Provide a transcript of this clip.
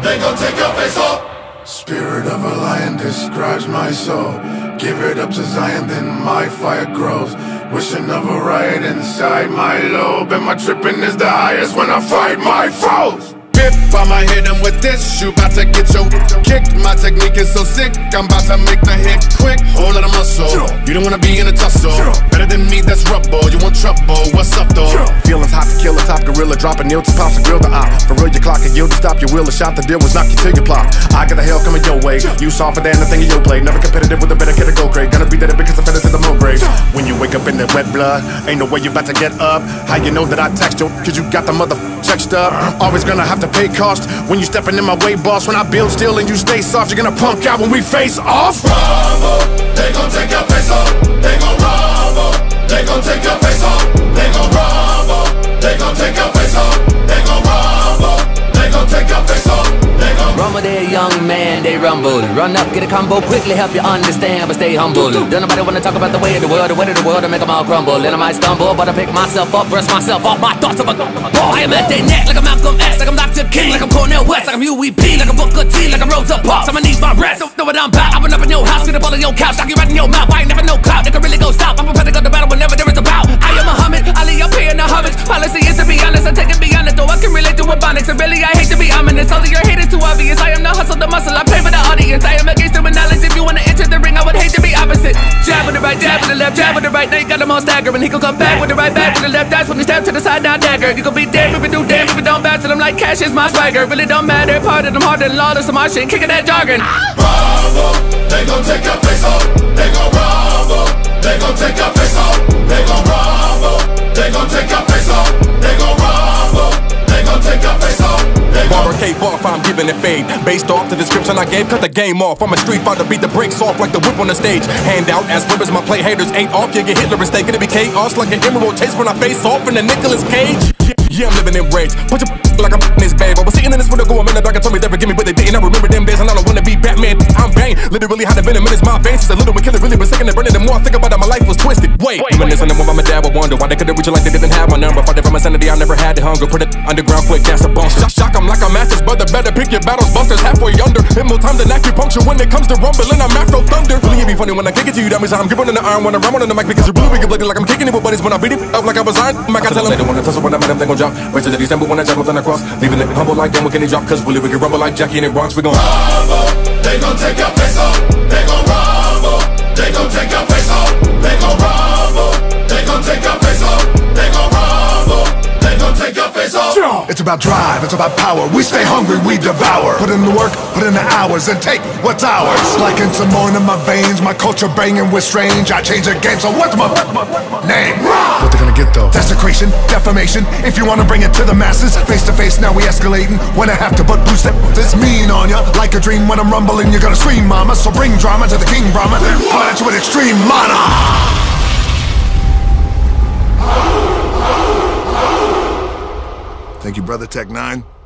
they gon' take your face off. Spirit of a lion describes my soul. Give it up to Zion, then my fire grows. Wishing of a riot inside my lobe, and my tripping is the highest when I fight my foes. I'ma hit him with this, you bout to get your kicked. My technique is so sick, I'm about to make the hit quick. Whole lot of muscle, you don't wanna be in a tussle. Better than me, that's rubble, you want trouble, what's up though? Feelings hot to kill a top gorilla, drop a nail to pops and grill the op. For real, your clock and yield to stop your wheel, a shot the deal was knock you till you plop. I got the hell coming your way, you softer than the thing in your play. Never competitive with a better kid to go grade. Gonna be dead because I fed it to the mo grave. When you wake up in that wet blood, ain't no way you about to get up. How you know that I text you? Cause you got the mother checked up. Always gonna have to pay cost when you stepping in my way, boss. When I build still and you stay soft, you're gonna punk out when we face off. Rumble, they gon' take your face off. They gon' rumble, they gon' take your face off. They gon' rumble, they gon' take your face off. They gon' rumble, they gon' take your face off. Rumble there, young man, they rumble. Run up, get a combo, quickly help you understand, but stay humble. Don't nobody wanna talk about the way of the world, to make them all crumble. And I might stumble, but I pick myself up, brush myself off my thoughts of a boy. I am at their neck, like I'm Malcolm X, like I'm Dr. King, like I'm Cornel West, like I'm UEP, like I'm Booker T, like I'm Rosa Parks. I'ma need my rest, don't know what I'm about. I run up in your house, get up all in your couch, knock you right in your mouth. I ain't never no clout, they can really go stop. I'm prepared to go to battle whenever there is a bout. I am Muhammad Ali, I'm paying the homage. Policy is to be honest, I take it beyond it, though I can relate to Ebonics. And really, I hate to be ominous, all of your hate is too obvious. I am the hustle, the muscle, I play for the audience. I am against human knowledge. If you wanna enter the ring, I would hate to be opposite. Jab with the right, jab with the left, jab with the right. Now you got them all staggering. He gon' come back with the right, back with the left. That's when he stab to the side, now dagger. You gon' be dead if you do damn if you don't bounce. And I'm like, cash is my swagger. Really don't matter. Part of them harder than lawless. So my shit, kicking that jargon. Rumble, they gon' take your face off. They gon' rumble, they gon' take your face off. They gon' rumble, they gon' take your face off. They gon' rumble, they gon' take your face off. Barber cape off, I'm giving it fade. Based off the description I gave, cut the game off. I'm a street fighter, beat the brakes off like the whip on the stage. Hand out as whippers, my play haters ain't off. You get Hitler instead, gonna be chaos like an emerald chase when I face off in the Nicolas Cage. Yeah, I'm living in rage. Punch a like I'm in this bag. I was sitting in this window going, man, the dog told me they forgive me, but they didn't. I remember them days and I don't wanna be Batman. I'm Bane. Literally had a venom in my veins. It's a little bit killer, really been sick and burning. The more I think about it, my life was twisted. Wait, reminiscing on when my dad would wonder why they couldn't reach it like they didn't have my number. Fighting from my sanity, I never had the hunger. Put it underground quick, that's a bunker. Shock, I'm like a master's brother. Better pick your battles, busters halfway under. Hit more time than acupuncture when it comes to rumbling. I'm Afro Thunder. Really, it be funny when I kick it to you. That means I'm gripping in the arm when I'm on the mic because you're really wicked bloody like I'm kicking it with buddies when I beat it up like I was iron. I can tell them they don't wanna tussle when I'm at them, they gon' drop. Wait till they stand, but when I jump on the cross, leaving it humble like them, can they drop? Cause really we can rumble like Jackie and the Bronx. We gon' rumble, they gon' take your face off. They gon' rumble, they gon' take your face off. They gon' rumble, they gon' take your face off. They gon' rumble, they gon' take your face off. It's about drive, it's about power. We stay hungry, we devour. Put in the work, put in the hours, and take what's ours. Like in Samoan in my veins, my culture banging with strange. I change the game, so what's my name? What they gonna get though? Desecration, defamation. If you wanna bring it to the masses, face to face, now we escalating. When I have to put boost this mean on ya. Like a dream when I'm rumbling, you're gonna scream, mama. So bring drama to the King Brahma. Come at you with extreme mana. Thank you, Brother Tech 9.